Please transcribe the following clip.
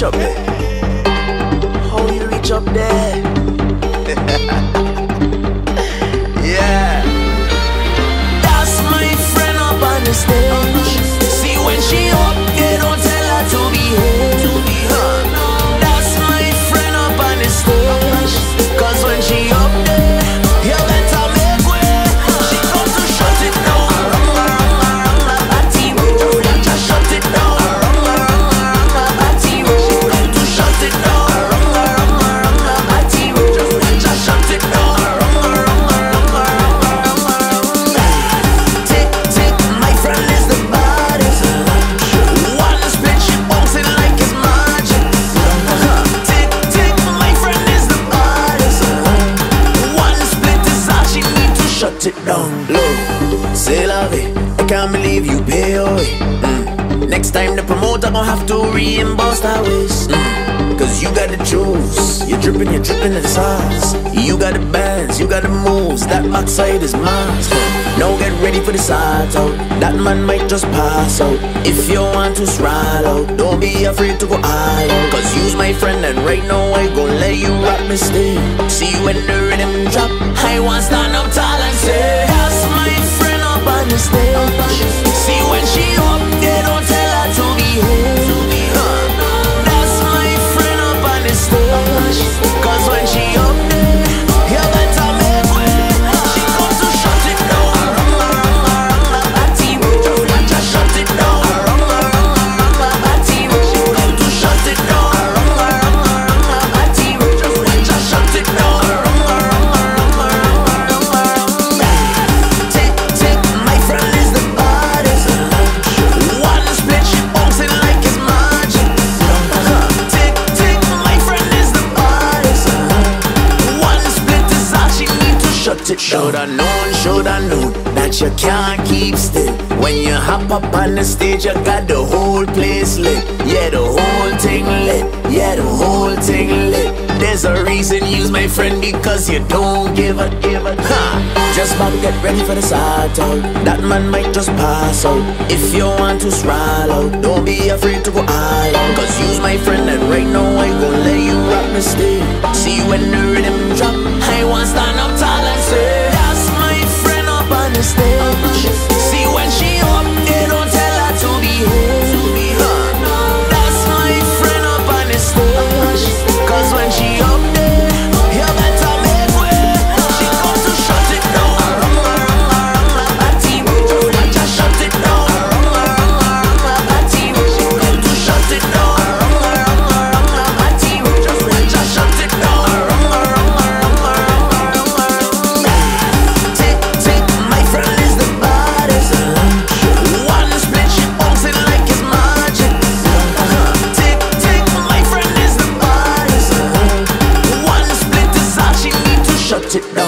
reach up there? How you reach up there? Yeah. That's my friend up on the stage. See when she up, they don't tell her to behave. That's my friend up on the stage. Cause when she up there, you better make way. She comes to shut it down. Just shut it down. She comes to shut it down. Just shut it down. Tick, tick, my friend is the baddest. One split, she bouncing like it's magic. Tick, tick, my friend is the baddest. One split is all she need to shut it down. Look, c'est la vie, I can't believe you pay your way. Next time the promoter gon' have to reimburse that waist. Cause you got the juice, you're dripping in the sauce. You got the bands, you got the moves, that backside is mine. Now get ready for the side out, that man might just pass out. If you want to swallow, don't be afraid to go all out. Cause you's my friend and right now I gon' let you rock me stay. See when the rhythm drop, I want stand up tall and say, that's my friend up on the stage. See when she up, they don't tell her to behave. That's my friend up on the stage. Cause when she up there, you better make way. She comes to shut it down. Just shut it down. She comes to shut it down. Just shut it down. Tick, tick, my friend is the baddest. One split, she bouncing like it's magic. Tick, tick, my friend is the baddest. One split is all she need to shut it down. Shoulda known that you can't keep still. When you hop up on the stage, you got the whole place lit. Yeah, the whole thing lit. Yeah, the whole thing lit. There's a reason you's my friend, because you don't give a Just about to get ready for the side out. That man might just pass out. If you want to swallow, don't be afraid to go all out. Cause you's my friend and right now I gon' let you rock me stay. See when the rhythm drop, I want stand up tall and say, that's my friend up on the stage. See when she up, they don't tell her to behave. That's my friend up on the stage. Cause when she up there, you better make way. She comes to shut it down. Just shut it down. She comes to shut it down. Just shut it down. Tick, tick, my friend is the baddest. One split, she bouncing like it's magic. Tick, tick, my friend is the baddest. One split is all she need to shut it down.